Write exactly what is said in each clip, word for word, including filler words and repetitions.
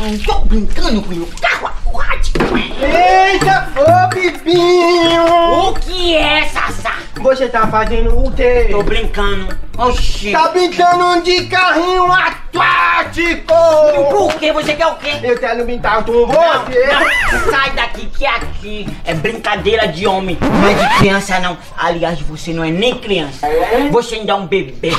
não tô brincando com o meu carro aquático. Eita, ô Bibinho! O que é, Sassá? Você tá fazendo o quê? Tô brincando. Oxi. Tá brincando de carrinho aquático! Por que? Você quer o quê? Eu quero brincar com você! Não, não. Sai daqui que aqui é brincadeira de homem, não é de criança não. Aliás, você não é nem criança. Você ainda é um bebê.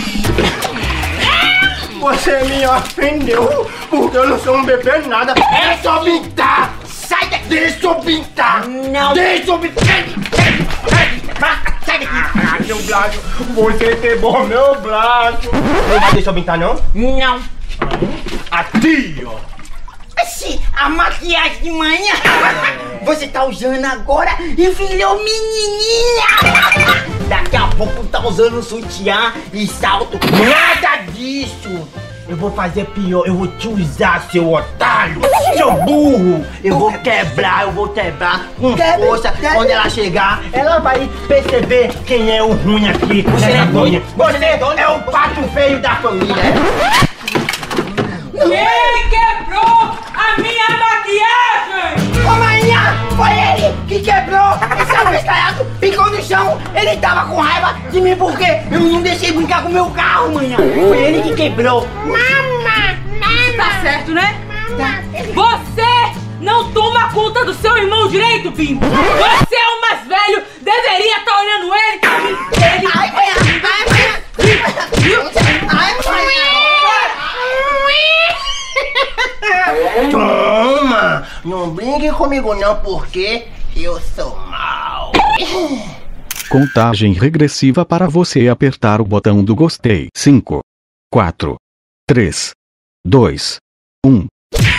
Você me ofendeu porque eu não sou um bebê nada. É só brincar! Sai daqui! Deixa eu brincar! Não! Deixa eu brincar! Sai daqui! Ah, meu braço! Você quebrou meu braço! Não vai deixar eu brincar, não? Não! Aqui, ó! Assim, a maquiagem de manhã você tá usando agora e virou menininha! Daqui a pouco tá usando sutiã e salto. Nada disso! Eu vou fazer pior, eu vou te usar, seu otário! Seu burro! Eu vou quebrar, eu vou quebrar com força. Quando ela chegar, ela vai perceber quem é o ruim aqui. Você é doido? Você é o pato feio da família! Quem quebrou a minha maquiagem? Ô, manhã, foi ele que quebrou! Esse abestalhado ficou no chão! Ele tava com raiva de mim porque eu não deixei brincar com o meu carro, manhã! Foi ele que quebrou! Mama! Tá certo, né? Você não toma conta do seu irmão direito, Bimbo! Você é o mais velho, deveria estar olhando ele! Ele... Ai, manhã! Ai, manhã! Viu? Ai, manhã! Toma! Não brinque comigo não, porque eu sou mau. Contagem regressiva para você apertar o botão do gostei. cinco, quatro, três, dois, um.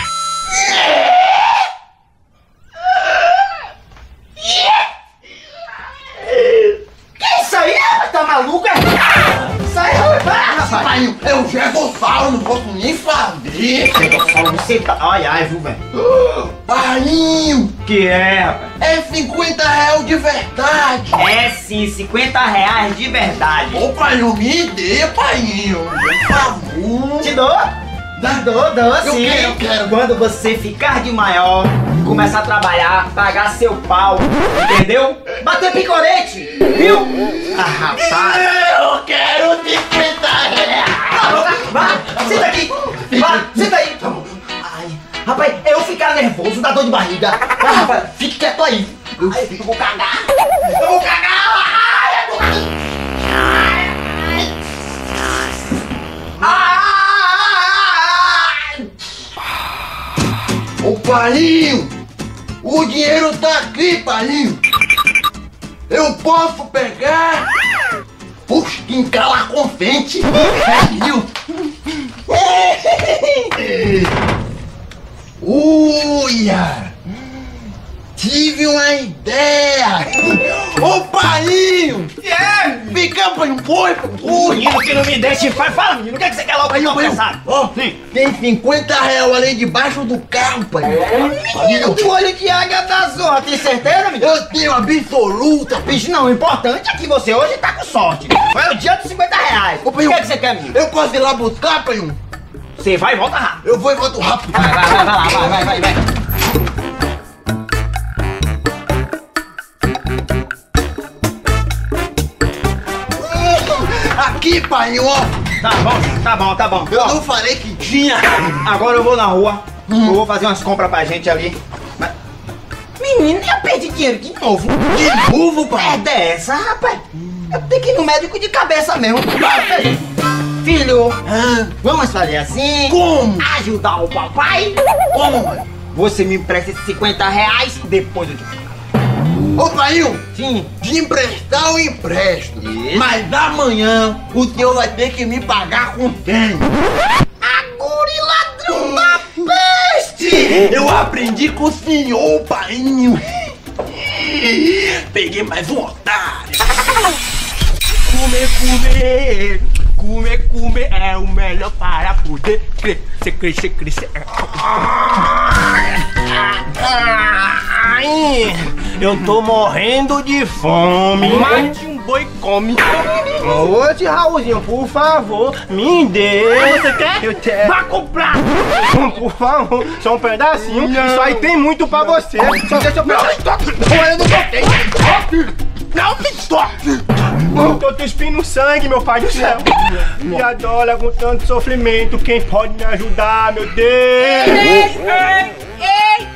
Que isso aí? Tá maluca? Sai, rapaz! Pai, eu jogo falo, não posso nem fazer. Você tá... Ai, ai, viu, velho? Painho, Que é, rapaz? é cinquenta reais de verdade. É sim, cinquenta reais de verdade. Ô, painho, me dê, painho. Por favor. Te dou? Dá. Dou, dou Eu sim. quero, eu quero. Quando você ficar de maior, começar a trabalhar, pagar seu pau, entendeu? Bater picorete, viu? Ah, rapaz. Eu quero cinquenta reais. Vai, senta aqui. Vai, senta aí. Ai, rapaz, eu ficar nervoso dá dor de barriga. Vai, rapaz, fique quieto aí. Eu, eu vou cagar. Eu vou cagar. Ai, eu vou cagar. Ai. Ô, painho, o dinheiro tá aqui, painho. Eu posso pegar? Puxa, que encala contente. Viu? Uia! Tive uma ideia! Ô, painho! É! Fica pra um boi, boi! Menino que não me deixa, vai, fala, menino, o que é que você quer logo aí, Painho, pensado? ó, tem cinquenta reais ali debaixo do carro, pai. Menino, que olho de águia da zorra, tem certeza, menino? Eu tenho absoluta, Bicho, não, o importante é que você hoje tá com sorte. Foi o dia dos cinquenta reais. Ô, O que é que você quer, menino? eu posso ir lá buscar, pai? Você vai e volta rápido. Eu vou e volto rápido. Vai, vai, vai, vai lá, vai, vai, vai, vai. Aqui, pai, ó. Tá bom, tá bom, tá bom. Eu Ó, não falei que tinha. agora eu vou na rua, eu vou fazer umas compras pra gente ali. Mas... Menino, eu perdi dinheiro de novo. De novo, pai. É dessa, rapaz. Eu tenho que ir no médico de cabeça mesmo. Filho, Ah, vamos fazer assim? como? Ajudar o papai? Como, pai? Você me empresta esses cinquenta reais, depois eu te pago. Ô, pai, Sim. de emprestar eu empresto. Isso. Mas amanhã o senhor vai ter que me pagar com quem? Agora ladrão da peste! Eu aprendi com o senhor, painho. Peguei mais um otário. Comer, comer, comer, comer é o melhor para poder crescer, crescer, crescer. Ai, eu tô morrendo de fome. Mate um boi e come. Ô, tio Raulzinho, por favor, me dê. Você quer? Eu quero. Vá comprar! Por favor, só um pedacinho. Isso aí tem muito pra você. Só deixa eu pegar. Não, eu não toquei! Não me toque! Eu tô cuspindo sangue, meu pai do céu. Minha dólar com tanto sofrimento. Quem pode me ajudar, meu Deus? Ei, ei, ei,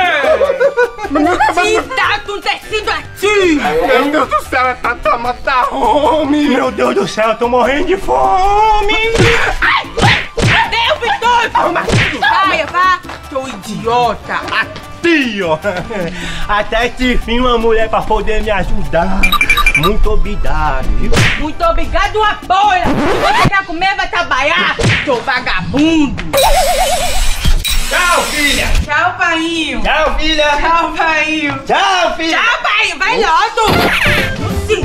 ei! O que tá acontecendo aqui? Meu Deus do céu, é Tata mata fome. Meu Deus do céu, eu tô morrendo de fome. Ai, cadê o Vitor? Saia, vá, seu idiota! Aqui, ó. Até que enfim uma mulher pra poder me ajudar. Muito obrigado, viu? Muito obrigado, uma boia! Se você quer comer, vai trabalhar, seu vagabundo! Tchau, filha! Tchau, painho! Tchau, filha! Tchau, painho! Tchau, filha! Tchau, painho! Vai logo! Sim.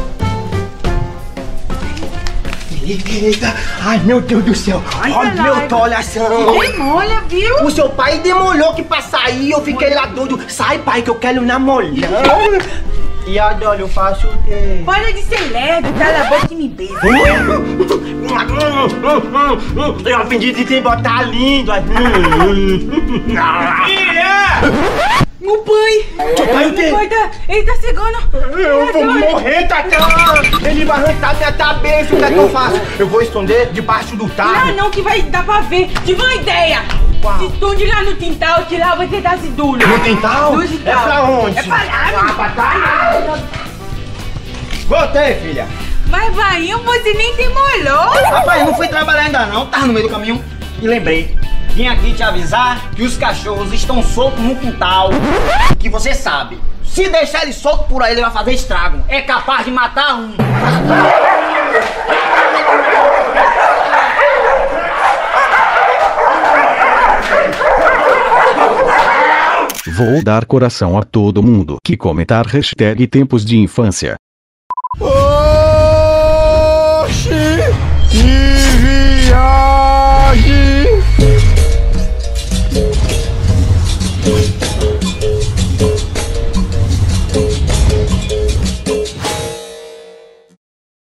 Eita! Ai, meu Deus do céu! Olha meu tolhação! Demolha, viu? O seu pai demolhou que pra sair eu fiquei lá doido. Sai, pai, que eu quero namorar. E adoro, eu faço o quê? Para de ser lerdo, cala a boca e me beija. Eu aprendi de te botar lindo. Filha! Meu pai! Seu pai o quê? Meu pai tá... Ele tá cegando. Eu vou morrer, Tata! Ele vai arrancar minha cabeça, o que é que eu faço? Eu vou esconder debaixo do Não, tarro. não, que vai dar pra ver. Tive uma ideia. Qual? Se esconde lá no quintal, que lá vai ter das duro. No quintal? No É quintal. pra onde? É pra lá, Voltei, filha! Mas, painho, você nem demolou. Rapaz, eu não fui trabalhar ainda não, tava no meio do caminho e lembrei. Vim aqui te avisar que os cachorros estão soltos no quintal. Que você sabe, se deixar ele solto por aí, ele vai fazer estrago. É capaz de matar um. Vou dar coração a todo mundo que comentar hashtag tempos de infância. Oh!